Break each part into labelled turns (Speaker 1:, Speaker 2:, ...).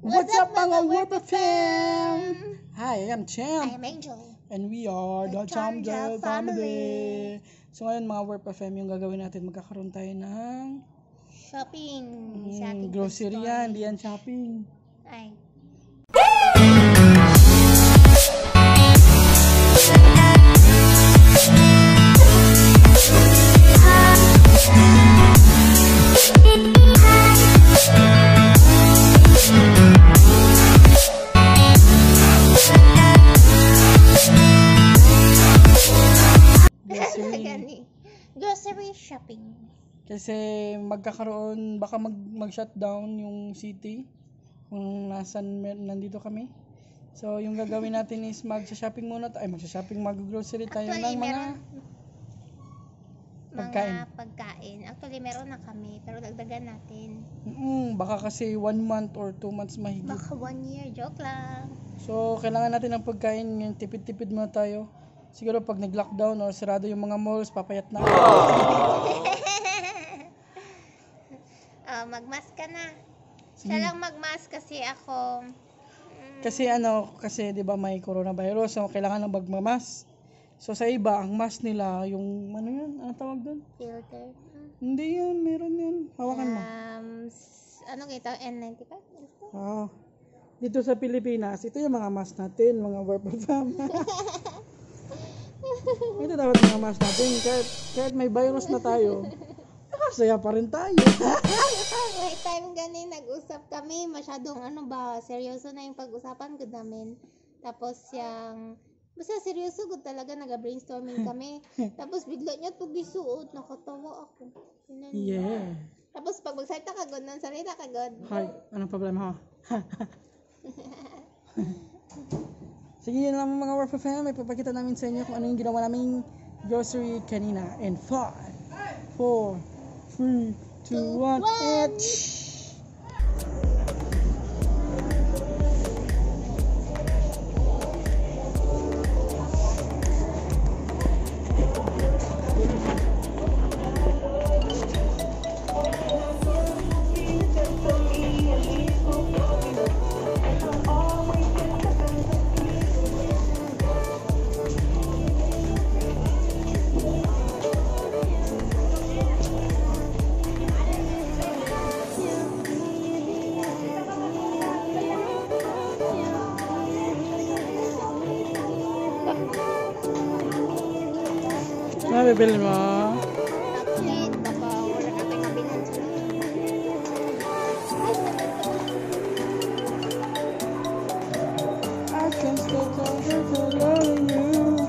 Speaker 1: What's up mga Warp FM? Hi, I am
Speaker 2: I
Speaker 1: Champ.
Speaker 2: am Angel.
Speaker 1: And we are the Chamjel family. So ngayon mga Warp FM, yung gagawin natin, magkakaroon tayo ng
Speaker 2: Shopping. Sa ating
Speaker 1: grocery
Speaker 2: store.
Speaker 1: yan, hindi yan shopping.
Speaker 2: Ay. Grocery shopping.
Speaker 1: Kasi magkakaroon, baka mag-shutdown yung city kung nandito kami. So yung gagawin natin is mag-shopping muna tayo. Mag-grocery tayo
Speaker 2: Actually,
Speaker 1: ng mga
Speaker 2: pagkain. Actually, meron na kami, pero dagdagan natin.
Speaker 1: Baka kasi 1 month or 2 months mahigit.
Speaker 2: Baka 1 year, joke lang.
Speaker 1: So kailangan natin ng pagkain, ngayon tipid-tipid muna tayo. Siguro pag nag-lockdown or sarado yung mga malls, papayat na.
Speaker 2: Mag-mask ka na. Siya lang mag-mask kasi ako.
Speaker 1: Kasi 'di ba may coronavirus, so kailangan ng magmamas. So sa iba, ang mask nila, yung ano yun? Ano tawag doon?
Speaker 2: Filter.
Speaker 1: Hindi yun, meron yun. Hawakan mo.
Speaker 2: Ano kita? N95?
Speaker 1: Dito sa Pilipinas, ito yung mga mask natin, mga Warp FM. Ito dapat mga mask natin, kahit may virus na tayo, nakasaya pa rin tayo.
Speaker 2: May time ganin, nag-usap kami, masyadong seryoso na yung pag-usapan ko namin. Tapos basta seryoso ko talaga, nag-brainstorming kami. Tapos bigla niya ito gisuot, nakatawa ako.
Speaker 1: Yeah.
Speaker 2: Tapos pag magsalita ka god, nang salita ka god.
Speaker 1: Hi, anong problema ha? Sige, yun lang mga Warp FM, may papakita namin sa inyo kung ano yung ginawa naming grocery kanina. In 5, 4, 3, 2, 1, bibili mo?
Speaker 2: Chocolate, baka wala ka tayong kabilan.
Speaker 1: I can still tell you loving you.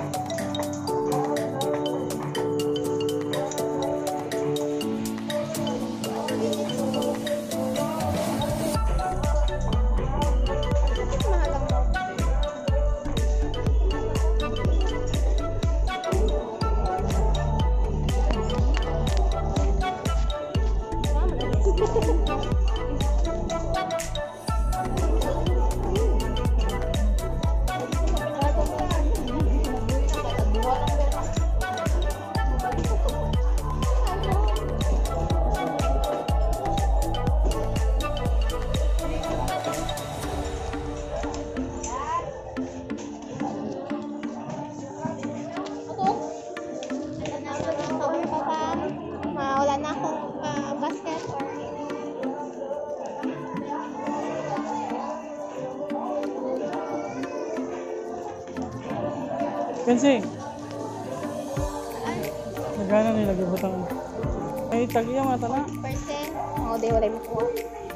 Speaker 2: Wala na akong basket or
Speaker 1: Kasi nagana nila gibutang. Ay tagiya mata na.
Speaker 2: percent. Di wala mo kuha.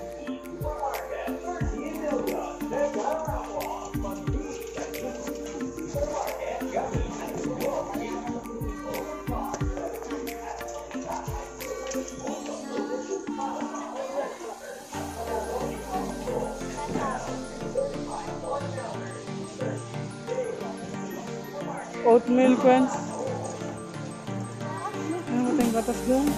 Speaker 1: Oatmeal crunch. Ano ba tayong gatas doon?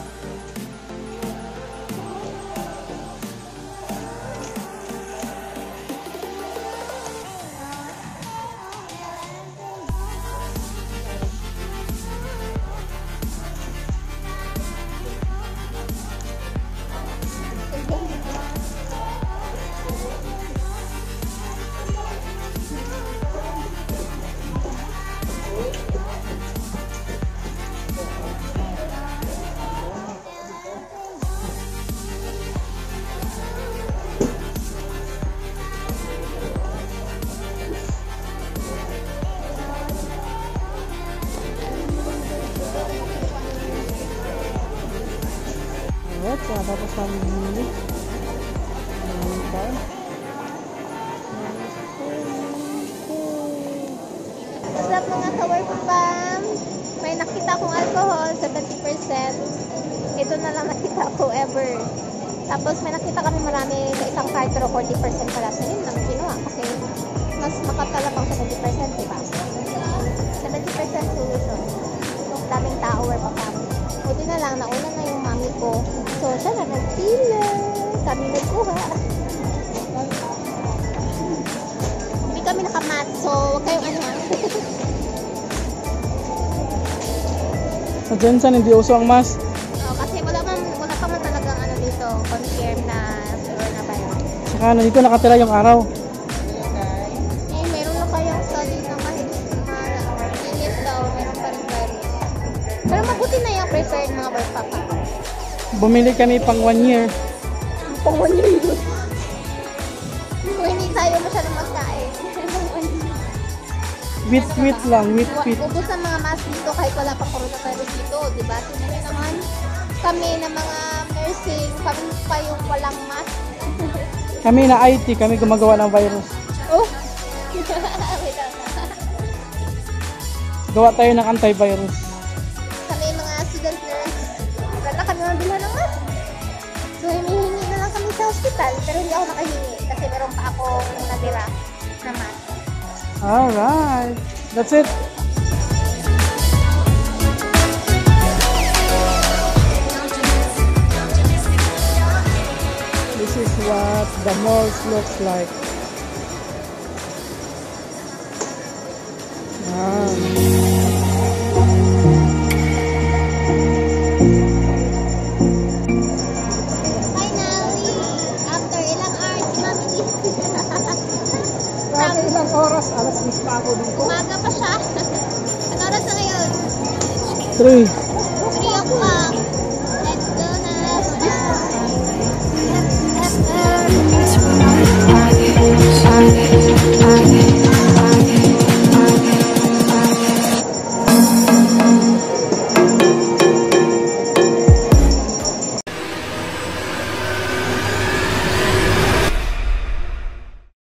Speaker 2: mga ka-work fam, may nakita akong alcohol, 70%. Ito na lang nakita ko ever. Tapos may nakita kami marami sa isang card pero 40% pala. So yun lang kinuha kasi mas makatala pang 70%, diba? 70% solution. Yung daming tao work pa kami. Buti na lang, nauna na yung mami ko. So siya na nagpila. Kami nagkuha. Hindi kami nakamat. So huwag kayong ano.
Speaker 1: Sa Jensen, hindi uso ang mask.
Speaker 2: Kasi wala pa man talagang ano dito, confirm na coronavirus.
Speaker 1: Saka nandito nakatira yung araw.
Speaker 2: Meron na kayang study na kahit init daw, meron pa rin virus. Pero mabuti na yung prepared mga work pa.
Speaker 1: Bumili kami pang 1 year.
Speaker 2: Pang 1 year yun. Kung hindi tayo masyadong magkain.
Speaker 1: Wheat lang, wheat.
Speaker 2: Ubus ang mga mask dito kahit wala pang coronavirus dito, di ba? Tingnan nyo naman kami na mga nursing, kami pa yung walang mask.
Speaker 1: Kami na IT, kami gumagawa ng virus.
Speaker 2: Oh! Wait lang.
Speaker 1: Gawa tayo ng antivirus.
Speaker 2: Kami mga student nurse, wala kami mabilhan ng mask. So hinihingi na lang kami sa hospital, pero hindi ako nakahingi kasi meron pa akong natira na mask.
Speaker 1: Alright. That's it. This is what the malls looks like.
Speaker 2: Finally, after ilang hours, mami.
Speaker 1: Kasi ilang oras, alas 10 pa ako dito.
Speaker 2: Umaga pa siya. Ano oras na ngayon?
Speaker 1: 3.